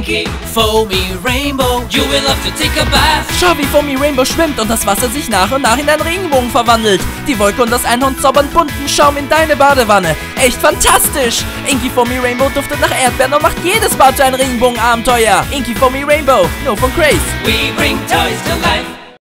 Inky, Foamy Rainbow, you will love to take a bath. Schau, wie Foamy Rainbow schwimmt und das Wasser sich nach und nach in einen Regenbogen verwandelt. Die Wolke und das Einhorn zaubern bunten Schaum in deine Badewanne. Echt fantastisch! Inky Foamy Rainbow duftet nach Erdbeeren und macht jedes Bad zu einem Regenbogen-Abenteuer. Inky Foamy Rainbow, nur von Craze. We bring toys to life.